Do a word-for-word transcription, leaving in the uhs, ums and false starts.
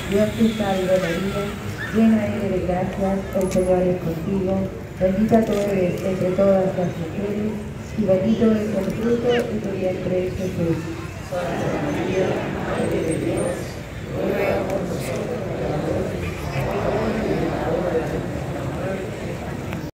Dios te salve María, llena eres de gracia, el Señor es contigo, bendita tú eres entre todas las mujeres, y bendito es el fruto de tu vientre, Jesús. Santa María, Madre de Dios,